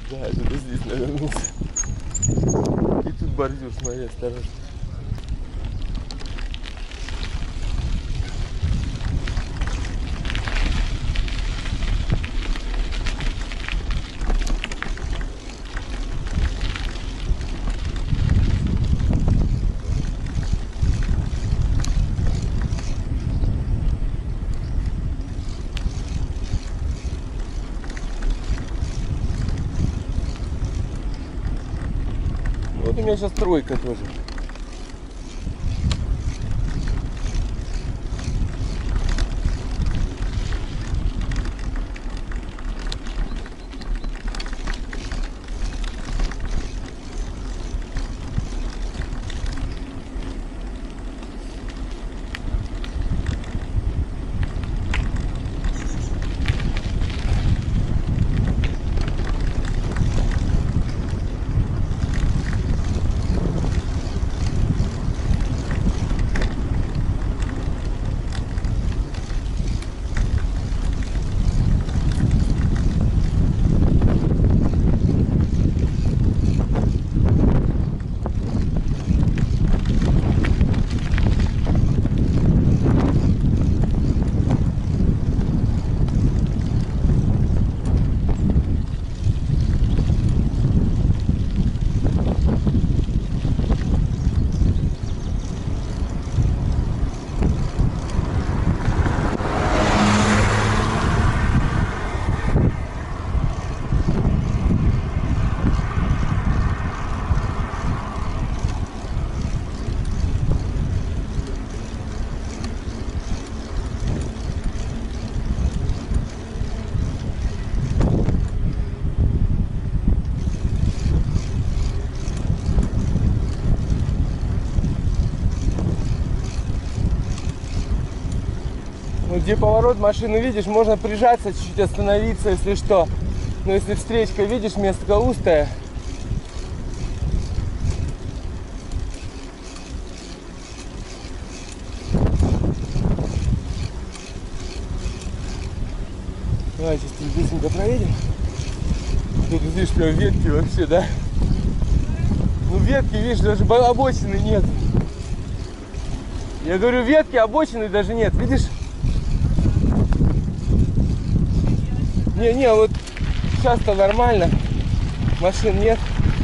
Да, это здесь навернулся. И тут бордюр, смотри, осторожно. Вот у меня сейчас тройка тоже. Где поворот машины видишь, можно прижаться, чуть-чуть остановиться, если что. Но если встречка, видишь, место узкое. Давай сейчас быстренько проедем. Тут видишь, прям ветки вообще, да? Ну ветки, видишь, даже обочины нет. Я говорю, ветки, обочины даже нет, видишь? Не, вот сейчас-то нормально, машин нет.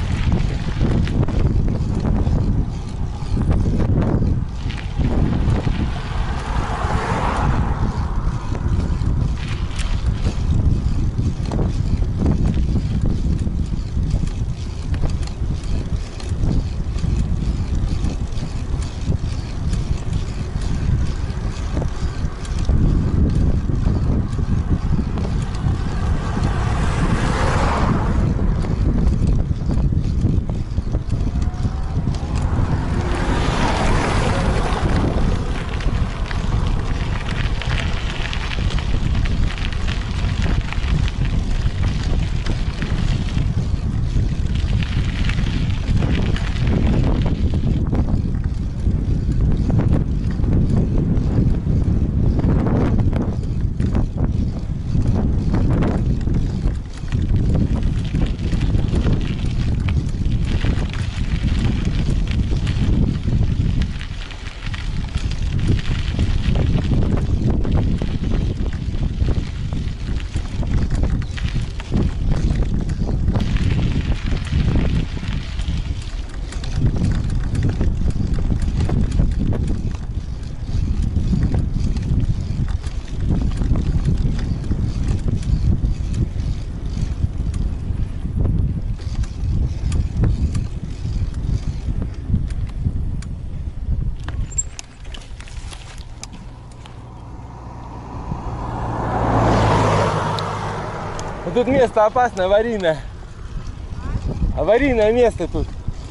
Тут место опасное, аварийное. Аварийное место тут.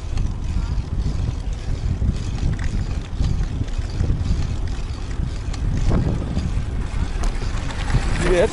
Привет.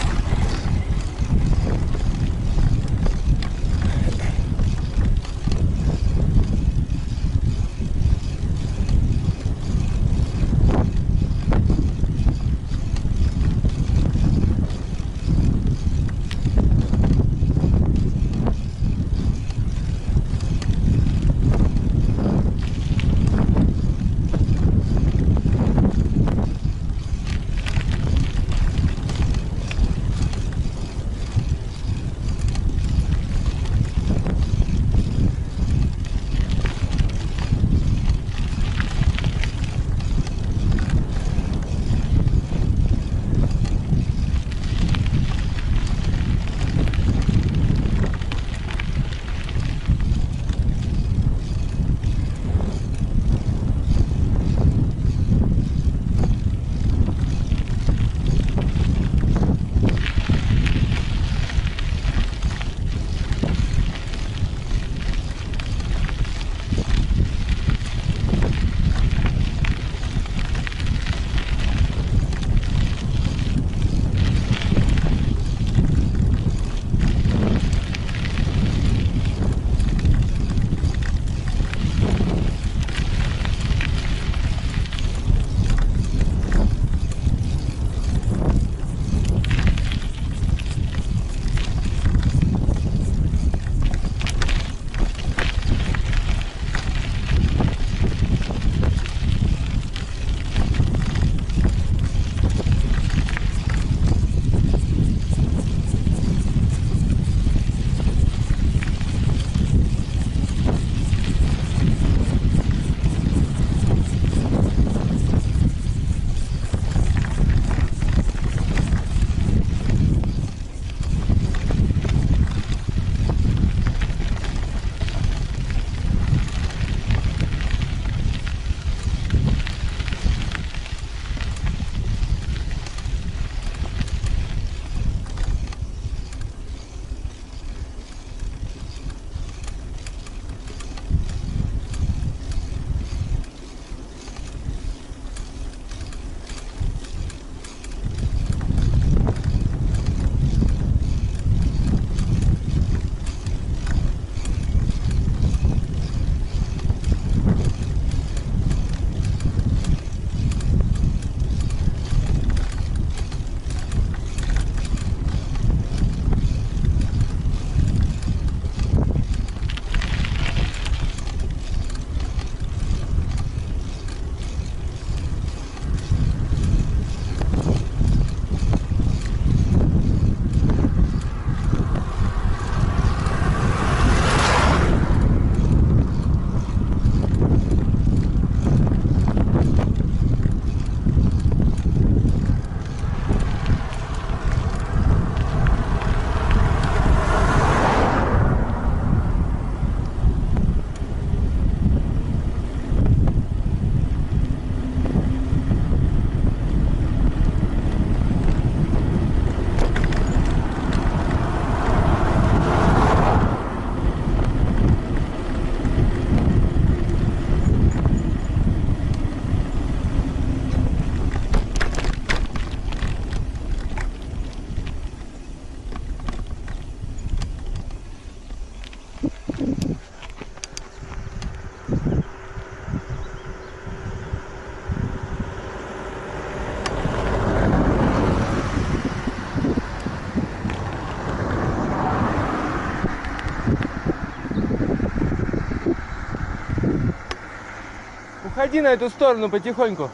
Обходи на эту сторону потихоньку.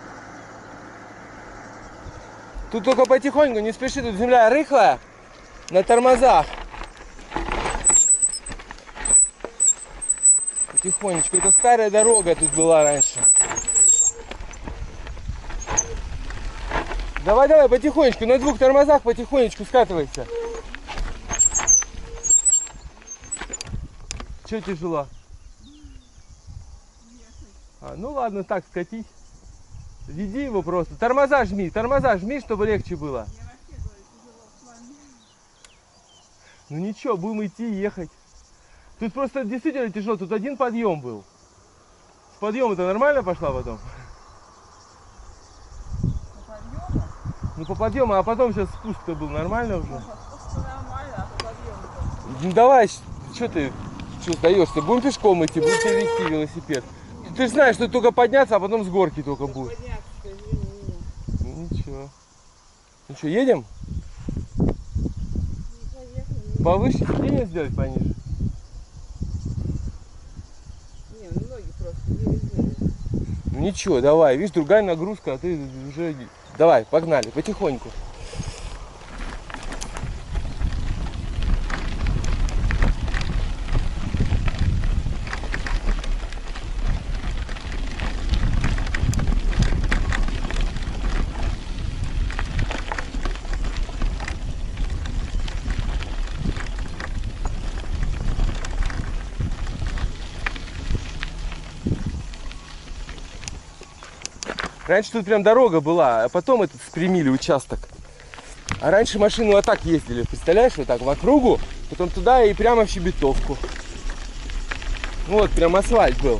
Тут только потихоньку, не спеши, тут земля рыхлая. На тормозах. Потихонечку. Это старая дорога тут была раньше. Давай, давай, потихонечку. На двух тормозах потихонечку скатывайся. Че тяжело? Ну ладно, так, скатись. Веди его просто. Тормоза жми, чтобы легче было. Ну ничего, будем идти, ехать. Тут просто действительно тяжело, тут один подъем был. С подъема-то нормально пошла потом? По подъему? Ну по подъему, а потом сейчас спуск-то был нормально уже? Спуск нормально, а по подъему? Ну давай, что ты сдаешься? Будем пешком идти, будем вести велосипед. Ты же знаешь, что только подняться, а потом с горки только будет. Ну ничего. Ну что, едем? Повыше сиденье сделать пониже? Не, ну ноги просто еле-еле. Ну ничего, давай, видишь, другая нагрузка, а ты уже... Давай, погнали, потихоньку. Раньше тут прям дорога была, а потом этот спрямили участок. А раньше машины вот так ездили, представляешь, вот так в округу, потом туда и прямо в Щебетовку. Вот, прям асфальт был.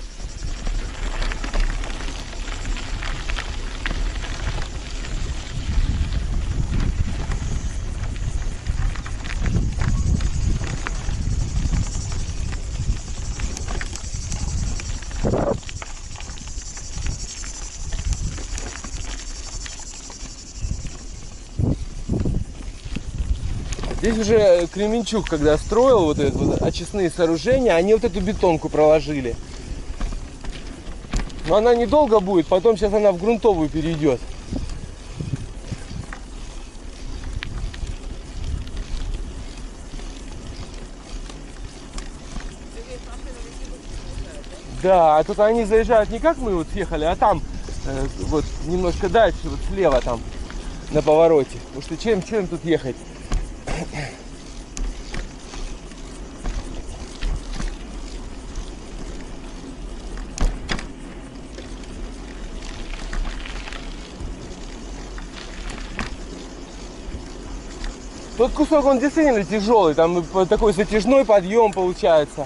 Здесь уже Кременчук, когда строил вот это вот очистные сооружения, они вот эту бетонку проложили. Но она недолго будет, потом сейчас она в грунтовую перейдет. Да, а тут они заезжают не как мы вот съехали, а там вот немножко дальше, вот слева там на повороте. Потому что чем тут ехать? Тот кусок, он действительно тяжелый, там такой затяжной подъем получается.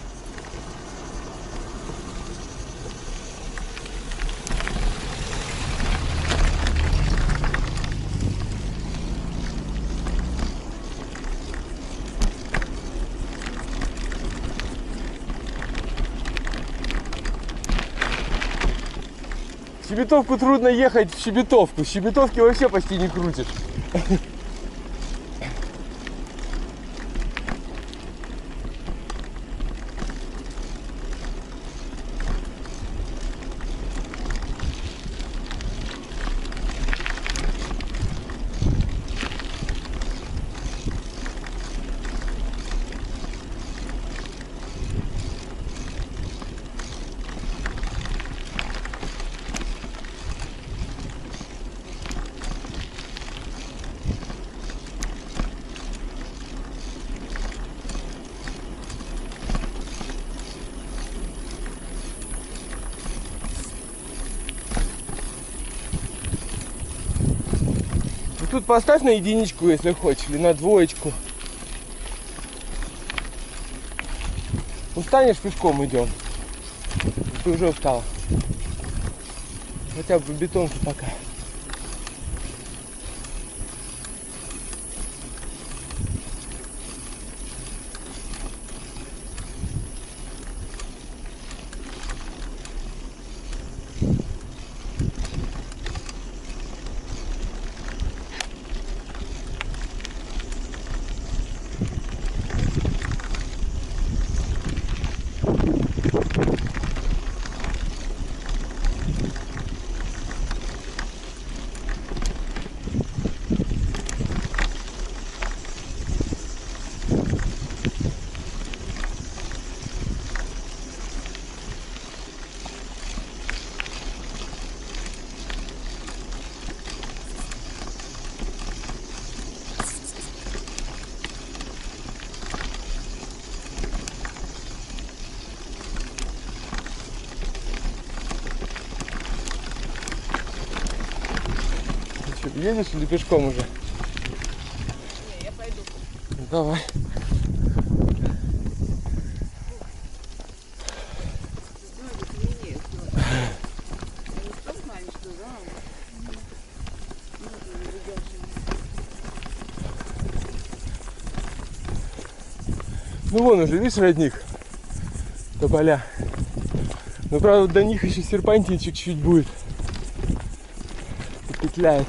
В Щебетовку трудно ехать в Щебетовку. В Щебетовке вообще почти не крутишь. Тут поставь на единичку, если хочешь, или на двоечку. Устанешь, пешком идем. Ты уже устал. Хотя бы бетонку пока. Едешь или пешком уже? Не, я пойду. Ну, давай. Ноги длиннее, что? Я не что знаешь, что, да? Ноги не выдерживают. Ну вон уже, видишь, родник? Тополя. Ну правда до них еще серпантинчик чуть будет. И петляет.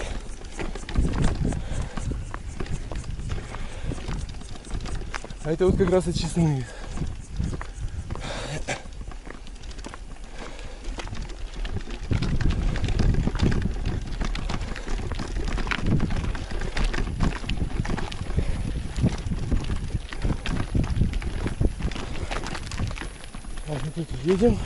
А это вот как раз очистные. Так, мы тут едем.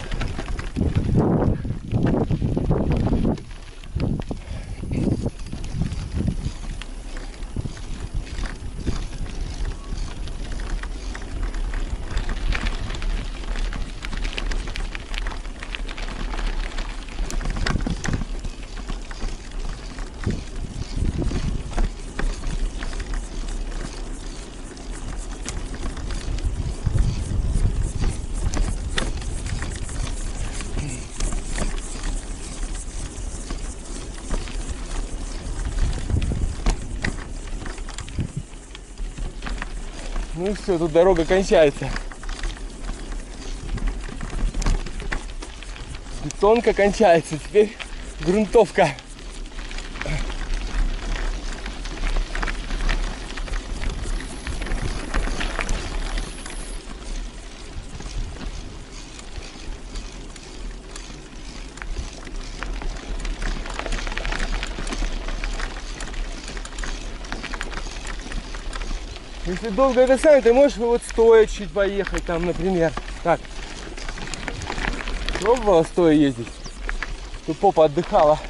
Ну и все, тут дорога кончается. Бетонка кончается, теперь грунтовка. Если долго это самое, ты можешь вот стоя чуть поехать там, например. Так. Пробовала стоя ездить? Тут попа отдыхала.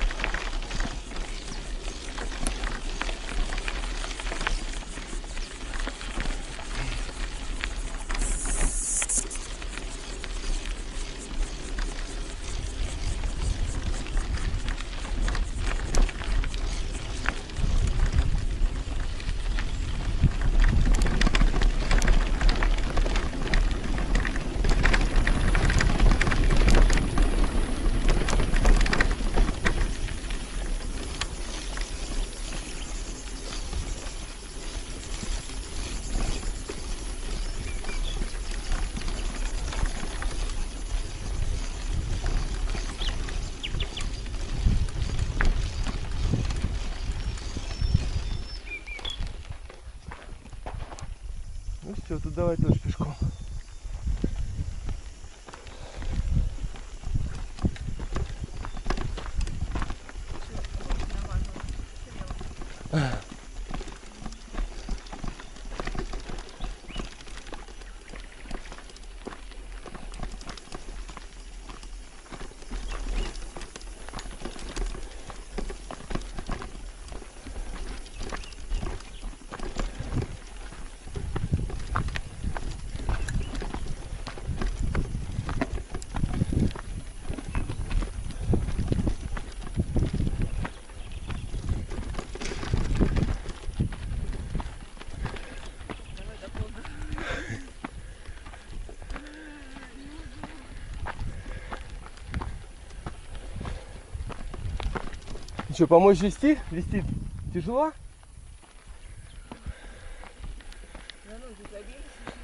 Ну все, тут давай тоже пешком. Что, помочь вести? Вести тяжело? На ноги забей.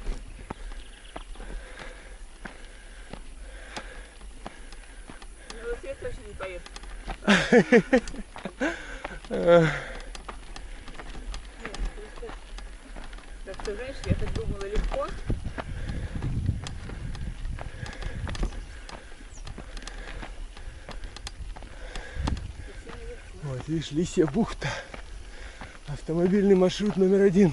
На велосипед точно не поедешь. Так ты знаешь, я так думала легко. Вот, видишь, Лисья бухта. Автомобильный маршрут номер 1.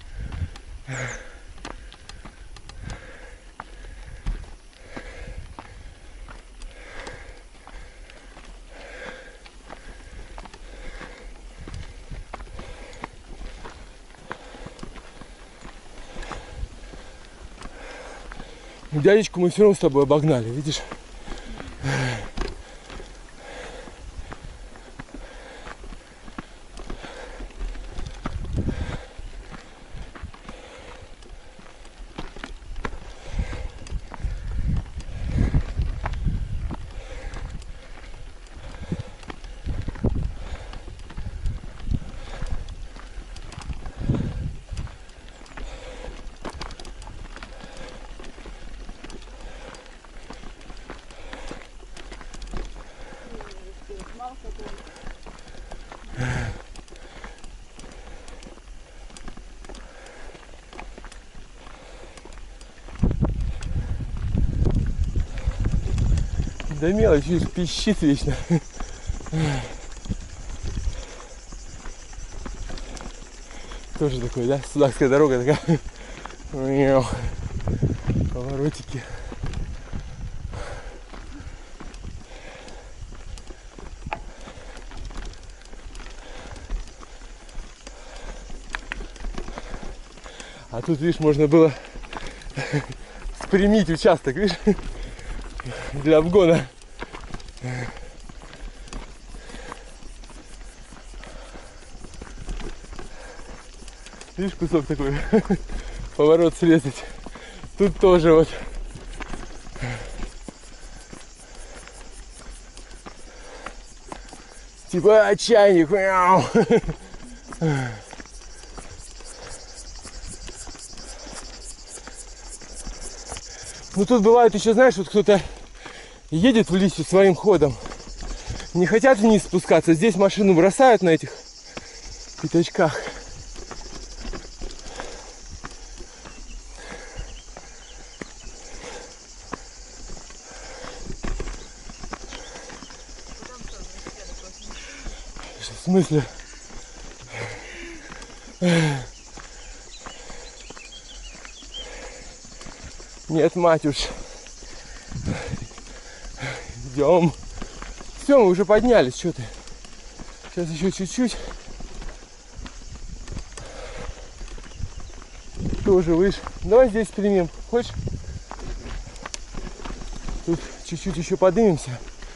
Дядечку мы все равно с тобой обогнали, видишь? Да мелочь, видишь, пищит вечно. Тоже такой, да? Судакская дорога такая. Поворотики. А тут, видишь, можно было спрямить участок, видишь, для обгона. Видишь, кусок такой, поворот срезать. Тут тоже вот. Типа чайник. Ну тут бывает еще, знаешь, вот кто-то едет в листья своим ходом. Не хотят вниз спускаться. Здесь машину бросают на этих пятачках. В смысле? Нет, матюш. Идем. Все, мы уже поднялись. Что ты? Сейчас еще чуть-чуть. Тоже выше. Давай здесь примем. Хочешь? Тут чуть-чуть еще поднимемся.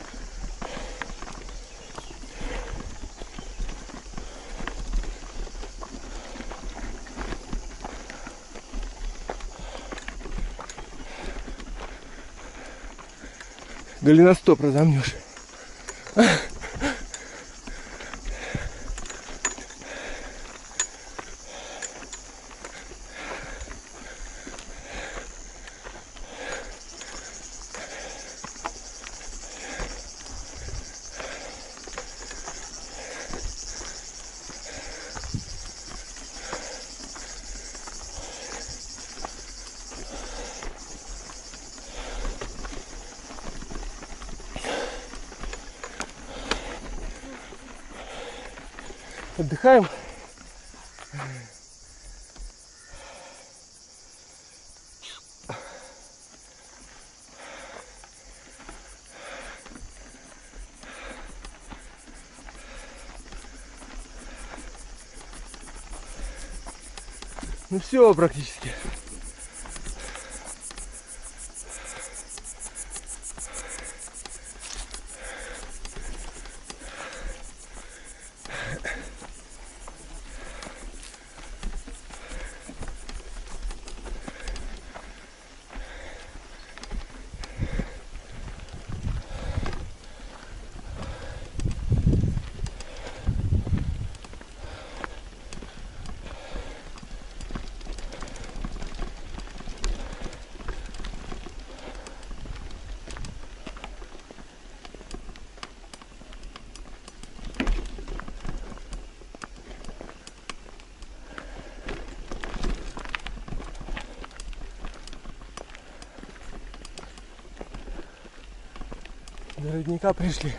Голеностоп разомнешь. Отдыхаем. Ну все практически. До родника пришли.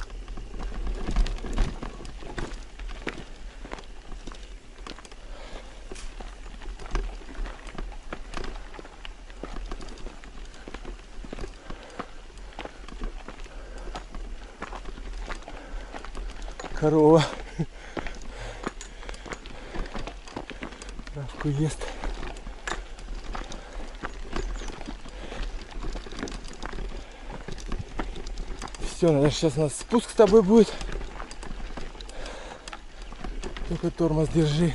Корова травку ест. Все, наверное, сейчас у нас спуск с тобой будет. Только тормоз держи.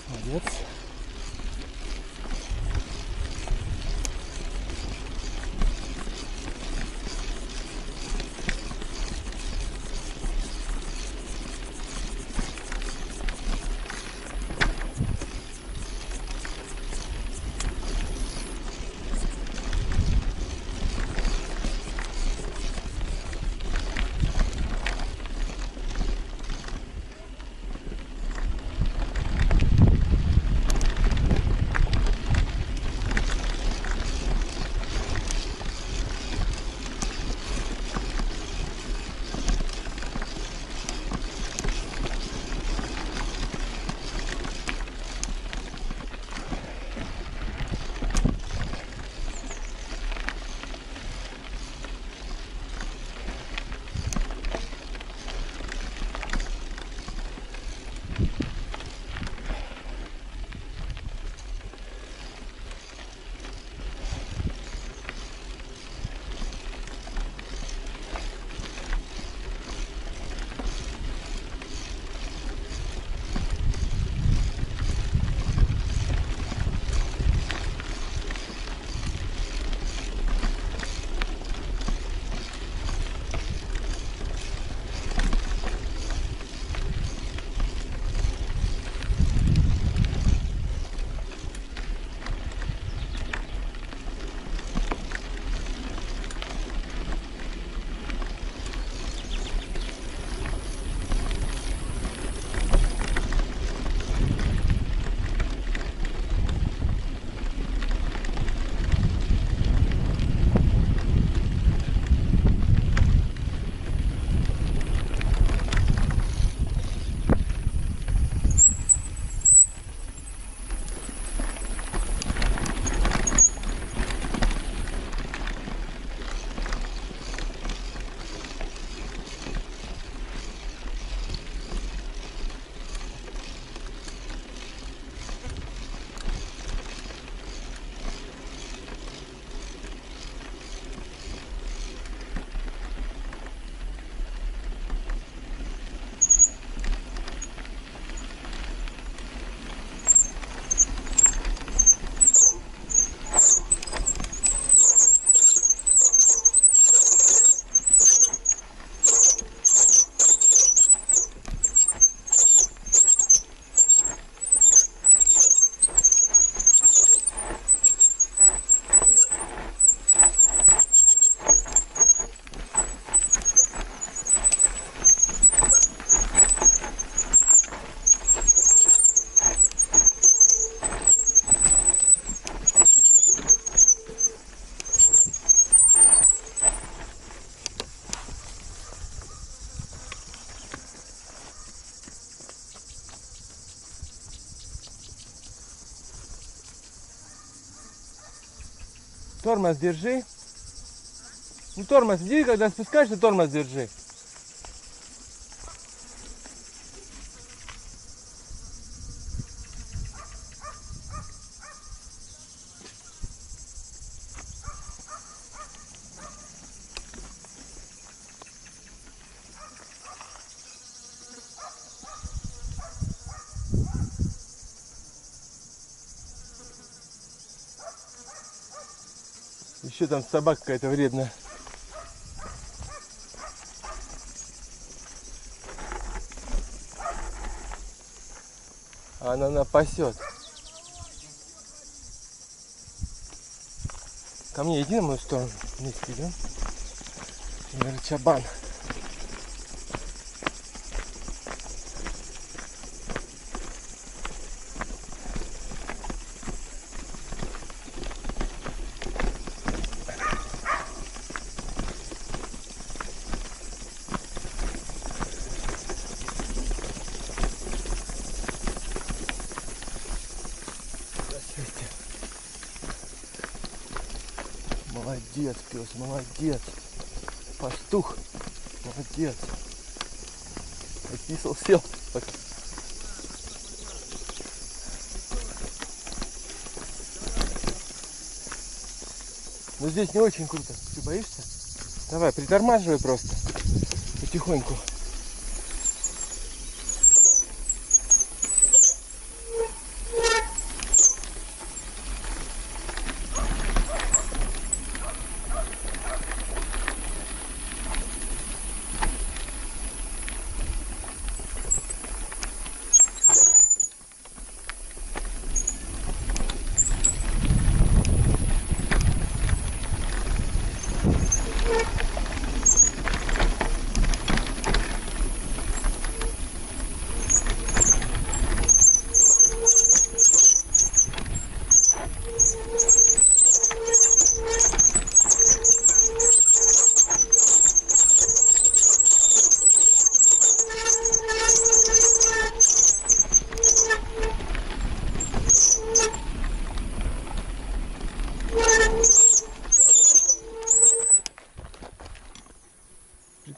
Молодец. Тормоз держи. Ну тормоз держи, когда спускаешься, тормоз держи. Еще там собака какая-то вредная. Она напасет. Ко мне иди на мою сторону. Вместе идем. Чабан. Молодец, пес, молодец. Пастух, молодец. Описал, сел. Но здесь не очень круто. Ты боишься? Давай, притормаживай просто. Потихоньку.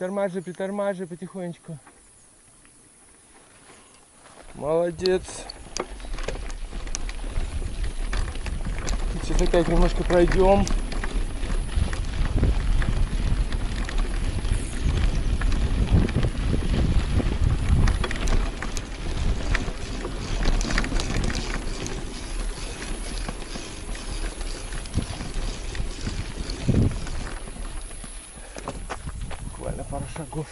Притормаживай потихонечку. Молодец. Сейчас опять немножко пройдем. Буквально пару шагов.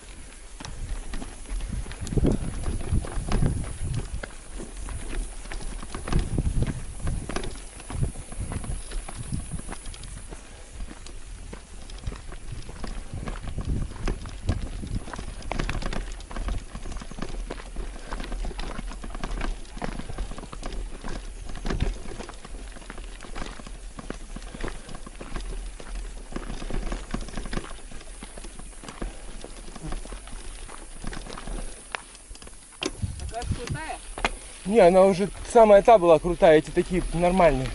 Такая крутая. Не, она уже самая та была крутая, эти такие нормальные.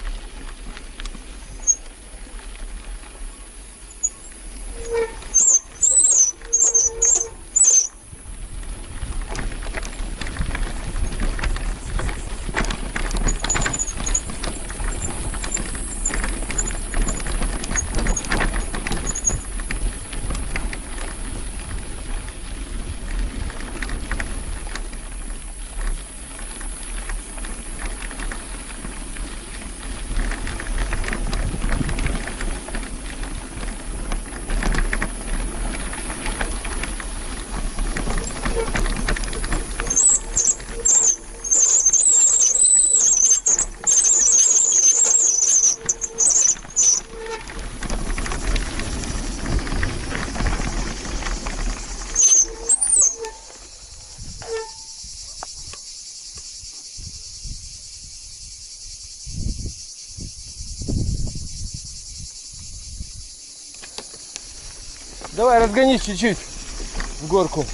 Давай, разгонись чуть-чуть в горку.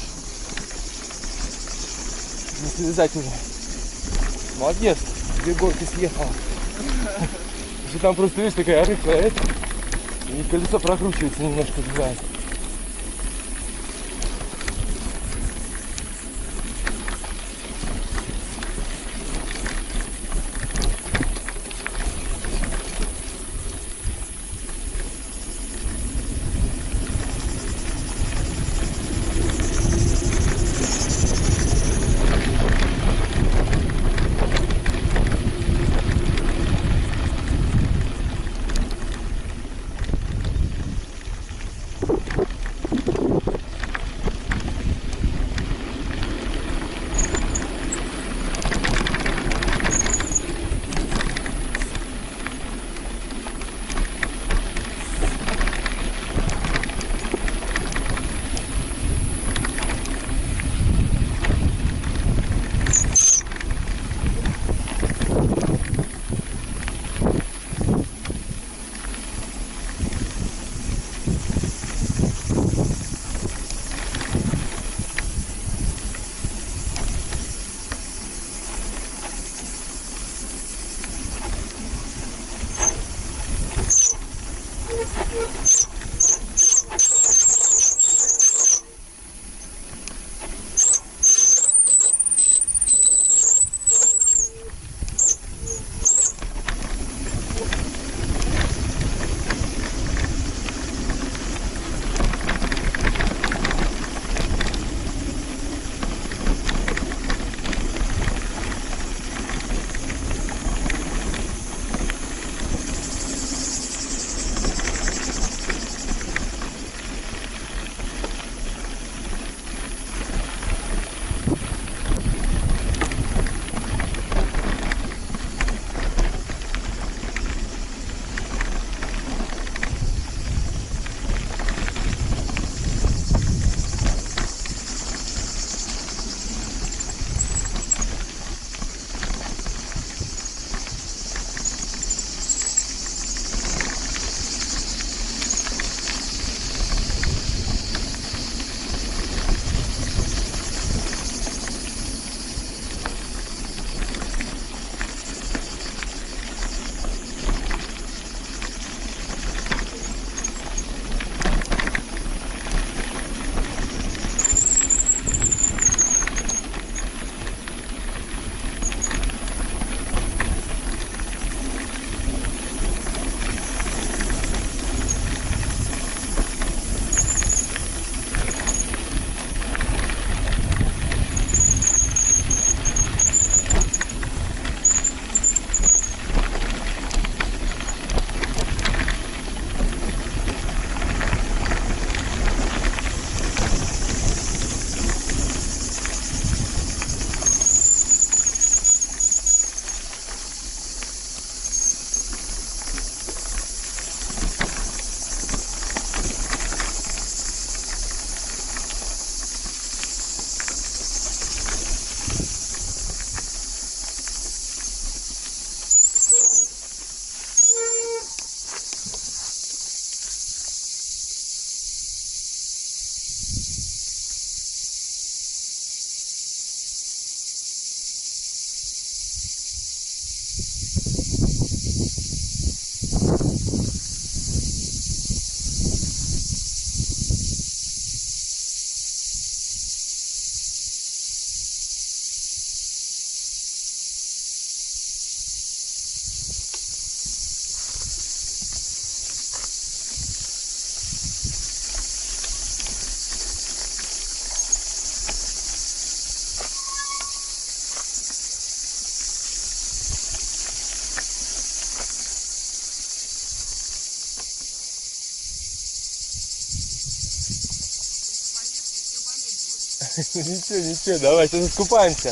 Не слезать уже. Молодец, 2 горки съехала. Что там просто, видишь, такая рыхлая, и колесо прокручивается немножко, бывает. Ничего, ничего, давай, сейчас искупаемся.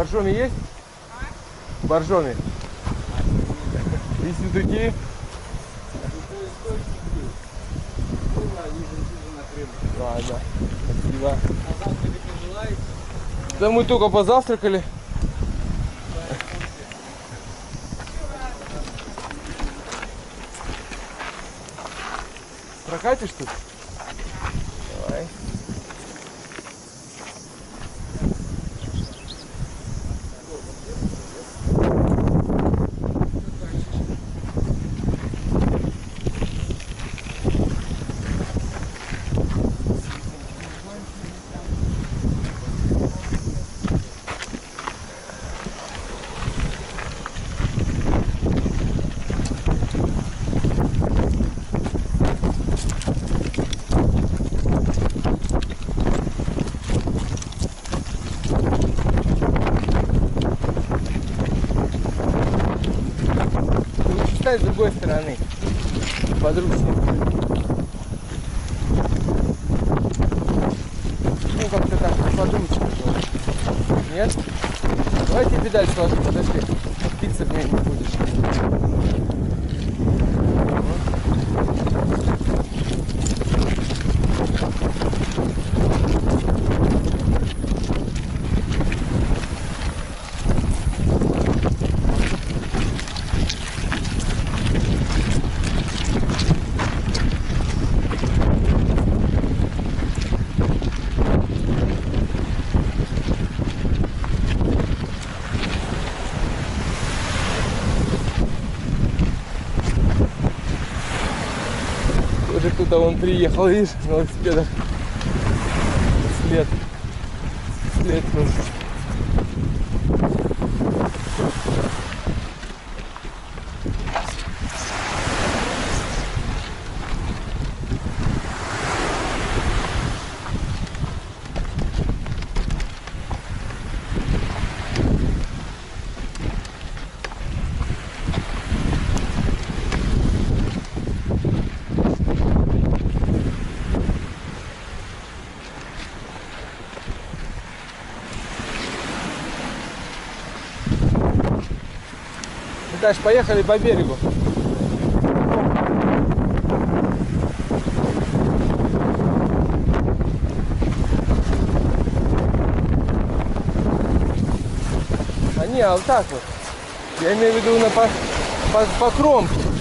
Боржоми есть? Боржоми. И сюдуки? Ладно, спасибо. Да мы только позавтракали. Прокатишь тут? Давай. С другой стороны, подручнее. Ну как-то так подручнее. Нет? Давайте педаль сложу, подожди. Пицца в ней не будешь. Уже кто-то вон приехал, видишь, на велосипедах. След тоже. Дальше поехали по берегу. А не, вот так вот. Я имею в виду по кромке.